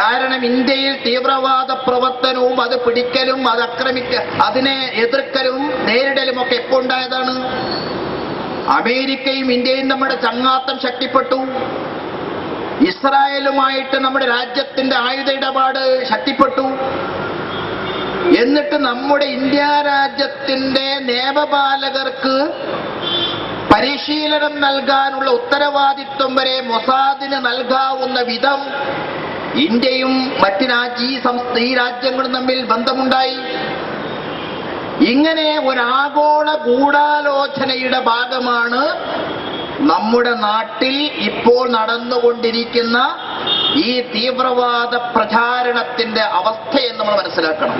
കാരണം ഇന്ത്യയിൽ തീവ്രവാദ പ്രവർത്തനവും അത് പിടിക്കലും അത് അതിനെ എതിർക്കലും നേരിടലും ഒക്കെ എപ്പോൾ ഉണ്ടായതാണ്? അമേരിക്കയും ഇന്ത്യയും നമ്മുടെ ചങ്ങാത്തം ശക്തിപ്പെട്ടു. ഇസ്രായേലുമായിട്ട് നമ്മുടെ രാജ്യത്തിന്റെ ആയുധ ഇടപാട് ശക്തിപ്പെട്ടു. എന്നിട്ട് നമ്മുടെ ഇന്ത്യ രാജ്യത്തിന്റെ നിയമപാലകർക്ക് പരിശീലനം നൽകാനുള്ള ഉത്തരവാദിത്വം വരെ മൊസാദിന് നൽകാവുന്ന വിധം ഇന്ത്യയും മറ്റ് ഈ രാജ്യങ്ങളും തമ്മിൽ ബന്ധമുണ്ടായി. ഇങ്ങനെ ഒരാഗോള ഗൂഢാലോചനയുടെ ഭാഗമാണ് നമ്മുടെ നാട്ടിൽ ഇപ്പോൾ നടന്നുകൊണ്ടിരിക്കുന്ന ഈ തീവ്രവാദ പ്രചാരണത്തിന്റെ അവസ്ഥയെന്ന് നമ്മൾ മനസ്സിലാക്കണം.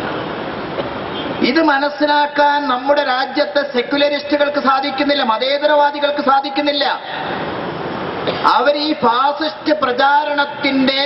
ഇത് മനസ്സിലാക്കാൻ നമ്മുടെ രാജ്യത്തെ സെക്യുലറിസ്റ്റുകൾക്ക് സാധിക്കുന്നില്ല, മതേതരവാദികൾക്ക് സാധിക്കുന്നില്ല. അവർ ഈ ഫാസിസ്റ്റ് പ്രചാരണത്തിന്റെ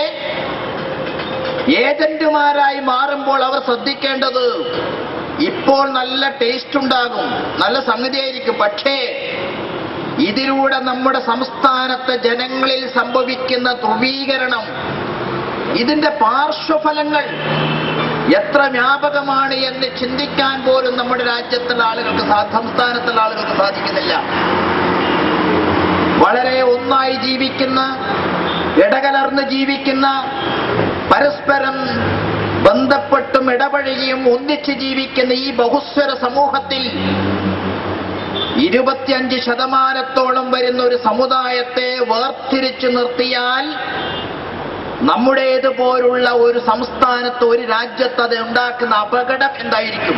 ഏജന്റുമാരായി മാറുമ്പോൾ അവർ ശ്രദ്ധിക്കേണ്ടത്, ഇപ്പോൾ നല്ല ടേസ്റ്റ് ഉണ്ടാകും, നല്ല സംഗതിയായിരിക്കും, പക്ഷേ ഇതിലൂടെ നമ്മുടെ സംസ്ഥാനത്തെ ജനങ്ങളിൽ സംഭവിക്കുന്ന ധ്രുവീകരണം, ഇതിന്റെ പാർശ്വഫലങ്ങൾ എത്ര വ്യാപകമാണ് എന്ന് ചിന്തിക്കാൻ പോലും നമ്മുടെ രാജ്യത്തുള്ള ആളുകൾക്ക്, സംസ്ഥാനത്തുള്ള ആളുകൾക്ക് സാധിക്കുന്നില്ല. വളരെ ഒന്നായി ജീവിക്കുന്ന, ഇടകലർന്ന് ജീവിക്കുന്ന, പരസ്പരം ബന്ധപ്പെട്ടും ഇടപഴകിയും ഒന്നിച്ച് ജീവിക്കുന്ന ഈ ബഹുസ്വര സമൂഹത്തിൽ 25% വരുന്ന ഒരു സമുദായത്തെ വേർതിരിച്ചു നിർത്തിയാൽ നമ്മുടേതുപോലുള്ള ഒരു സംസ്ഥാനത്ത്, ഒരു രാജ്യത്ത് അത് ഉണ്ടാക്കുന്ന അപകടം എന്തായിരിക്കും?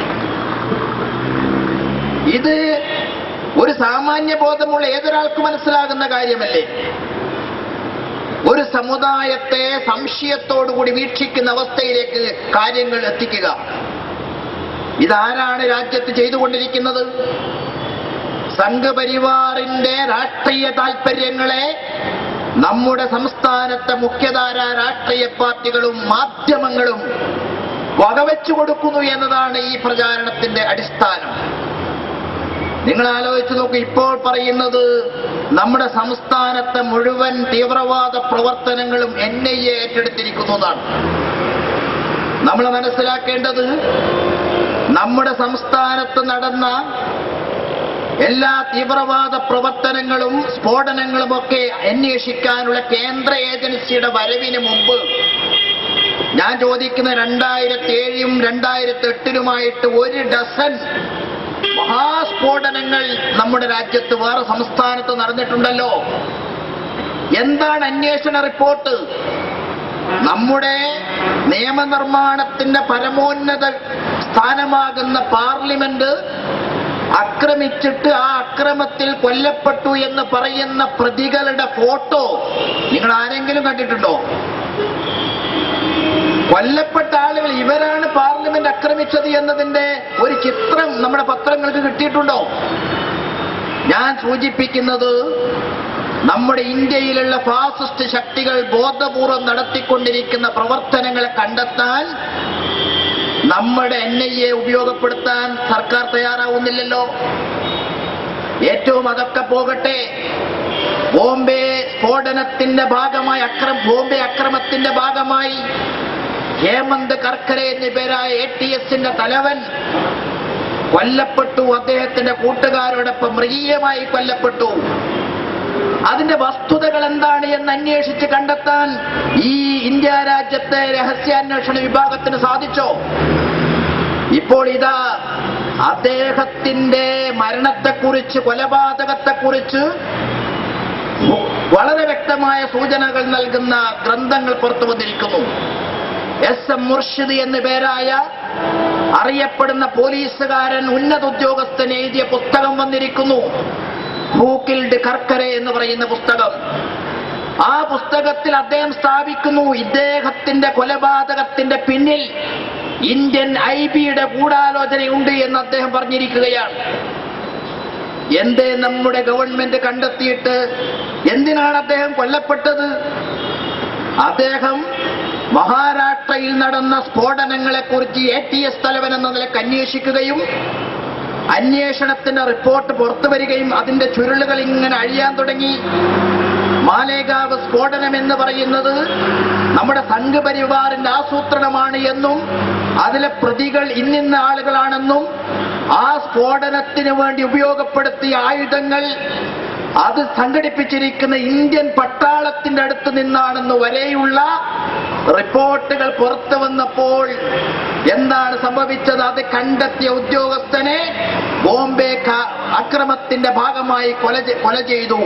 ഇത് ഒരു സാമാന്യ ബോധമുള്ള ഏതൊരാൾക്ക് മനസ്സിലാകുന്ന കാര്യമല്ലേ? ഒരു സമുദായത്തെ സംശയത്തോടുകൂടി വീക്ഷിക്കുന്ന അവസ്ഥയിലേക്ക് കാര്യങ്ങൾ എത്തിക്കുക. ഇതാരാണ് രാജ്യത്ത് ചെയ്തുകൊണ്ടിരിക്കുന്നത്? സംഘപരിവാറിന്റെ രാഷ്ട്രീയ താൽപര്യങ്ങളെ നമ്മുടെ സംസ്ഥാനത്തെ മുഖ്യധാര രാഷ്ട്രീയ പാർട്ടികളും മാധ്യമങ്ങളും വകവെച്ചു കൊടുക്കുന്നു എന്നതാണ് ഈ പ്രചാരണത്തിന്റെ അടിസ്ഥാനം. നിങ്ങൾ ആലോചിച്ച് നോക്കൂ, ഇപ്പോൾ പറയുന്നത് നമ്മുടെ സംസ്ഥാനത്തെ മുഴുവൻ തീവ്രവാദ പ്രവർത്തനങ്ങളും NIA ഏറ്റെടുത്തിരിക്കുന്നു എന്നാണ്. നമ്മൾ മനസ്സിലാക്കേണ്ടത്, നമ്മുടെ സംസ്ഥാനത്ത് നടന്ന എല്ലാ തീവ്രവാദ പ്രവർത്തനങ്ങളും സ്ഫോടനങ്ങളുമൊക്കെ അന്വേഷിക്കാനുള്ള കേന്ദ്ര ഏജൻസിയുടെ വരവിന് മുമ്പ് ഞാൻ ചോദിക്കുന്ന 2007 2008 1 ഡസൻ മഹാസ്ഫോടനങ്ങൾ നമ്മുടെ രാജ്യത്ത് വേറെ സംസ്ഥാനത്ത് നടന്നിട്ടുണ്ടല്ലോ. എന്താണ് അന്വേഷണ റിപ്പോർട്ട്? നമ്മുടെ നിയമനിർമ്മാണത്തിന്റെ പരമോന്നത സ്ഥാനമാകുന്ന പാർലമെന്റ് ആക്രമിച്ചിട്ട് ആ അക്രമത്തിൽ കൊല്ലപ്പെട്ടു എന്ന് പറയുന്ന പ്രതികളുടെ ഫോട്ടോ നിങ്ങൾ ആരെങ്കിലും കണ്ടിട്ടുണ്ടോ? കൊല്ലപ്പെട്ട ആളുകൾ ഇവരാണ് പാർലമെന്റ് ആക്രമിച്ചത് എന്നതിന്റെ ഒരു ചിത്രം നമ്മുടെ പത്രങ്ങൾക്ക് കിട്ടിയിട്ടുണ്ടോ? ഞാൻ സൂചിപ്പിക്കുന്നത്, നമ്മുടെ ഇന്ത്യയിലുള്ള ഫാസിസ്റ്റ് ശക്തികൾ ബോധപൂർവം നടത്തിക്കൊണ്ടിരിക്കുന്ന പ്രവർത്തനങ്ങളെ കണ്ടെത്താൻ നമ്മുടെ NIA ഉപയോഗപ്പെടുത്താൻ സർക്കാർ തയ്യാറാവുന്നില്ലല്ലോ. ഏറ്റവും അതൊക്കെ പോകട്ടെ, ബോംബെ സ്ഫോടനത്തിന്റെ ഭാഗമായി, ബോംബെ അക്രമത്തിന്റെ ഭാഗമായി ഹേമന്ത് കർക്കരെ എന്ന പേരായ ATSന്റെ തലവൻ കൊല്ലപ്പെട്ടു. അദ്ദേഹത്തിന്റെ കൂട്ടുകാരോടൊപ്പം മൃഗീയമായി കൊല്ലപ്പെട്ടു. അതിന്റെ വസ്തുതകൾ എന്താണ് എന്ന് അന്വേഷിച്ച് കണ്ടെത്താൻ ഈ ഇന്ത്യ രാജ്യത്തെ രഹസ്യാന്വേഷണ വിഭാഗത്തിന് സാധിച്ചോ? ഇപ്പോൾ ഇതാ അദ്ദേഹത്തിന്റെ മരണത്തെക്കുറിച്ച്, കൊലപാതകത്തെക്കുറിച്ച് വളരെ വ്യക്തമായ സൂചനകൾ നൽകുന്ന ഗ്രന്ഥങ്ങൾ പുറത്തു വന്നിരിക്കുന്നു. SM മുർഷിദ് എന്നു പേരായ അറിയപ്പെടുന്ന പോലീസുകാരൻ, ഉന്നത ഉദ്യോഗസ്ഥൻ എഴുതിയ പുസ്തകം വന്നിരിക്കുന്നു. ഹൂ കിൽഡ് കർക്കരെ എന്ന് പറയുന്ന പുസ്തകം. ആ പുസ്തകത്തിൽ അദ്ദേഹം സ്ഥാപിക്കുന്നു, ഇദ്ദേഹത്തിന്റെ കൊലപാതകത്തിന്റെ പിന്നിൽ ഇന്ത്യൻ IBയുടെ ഗൂഢാലോചനയുണ്ട് എന്ന് അദ്ദേഹം പറഞ്ഞിരിക്കുകയാണ്. എന്തേ നമ്മുടെ ഗവൺമെന്റ് കണ്ടെത്തിയിട്ട് എന്തിനാണ് അദ്ദേഹം കൊല്ലപ്പെട്ടത്? അദ്ദേഹം മഹാരാഷ്ട്രയിൽ നടന്ന സ്ഫോടനങ്ങളെക്കുറിച്ച് ATS തലവൻ എന്ന നിലയ്ക്ക് അന്വേഷിക്കുകയും അന്വേഷണത്തിന്റെ റിപ്പോർട്ട് പുറത്തു വരികയും അതിന്റെ ചുരുളുകൾ ഇങ്ങനെ അഴിയാൻ തുടങ്ങി. മാലേഗാവ് സ്ഫോടനം എന്ന് പറയുന്നത് നമ്മുടെ സംഘപരിവാറിന്റെ ആസൂത്രണമാണ് എന്നും അതിലെ പ്രതികൾ ഇന്നിന്ന ആളുകളാണെന്നും ആ സ്ഫോടനത്തിന് വേണ്ടി ഉപയോഗപ്പെടുത്തിയ ആയുധങ്ങൾ അത് സംഘടിപ്പിച്ചിരിക്കുന്ന ഇന്ത്യൻ പട്ടാളത്തിന്റെ അടുത്ത് നിന്നാണെന്ന് വരെയുള്ള റിപ്പോർട്ടുകൾ പുറത്തു വന്നപ്പോൾ എന്താണ് സംഭവിച്ചത്? അത് കണ്ടെത്തിയ ഉദ്യോഗസ്ഥനെ ബോംബെ അക്രമത്തിന്റെ ഭാഗമായി കൊല ചെയ്തു.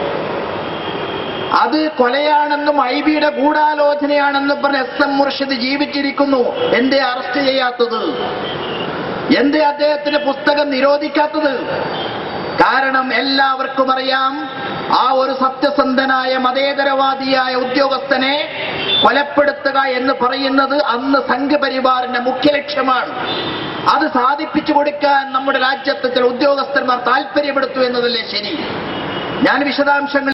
അത് കൊലയാണെന്നും ഐബിയുടെ ഗൂഢാലോചനയാണെന്നും പറഞ്ഞ് SM മുർഷിദ് ജീവിച്ചിരിക്കുന്നു. എന്തേ അറസ്റ്റ് ചെയ്യാത്തത്? എന്തേ അദ്ദേഹത്തിന്റെ പുസ്തകം നിരോധിക്കാത്തത്? കാരണം എല്ലാവർക്കും അറിയാം, ആ ഒരു സത്യസന്ധനായ മതേതരവാദിയായ ഉദ്യോഗസ്ഥനെ കൊലപ്പെടുത്തുക എന്ന് പറയുന്നത് അന്ന് സംഘപരിവാറിന്റെ മുഖ്യ ലക്ഷ്യമാണ്. അത് സാധിപ്പിച്ചു കൊടുക്കാൻ നമ്മുടെ രാജ്യത്തെ ചില ഉദ്യോഗസ്ഥന്മാർ താല്പര്യപ്പെടുത്തു എന്നതല്ലേ ശരി. ഞാൻ വിശദാംശങ്ങൾ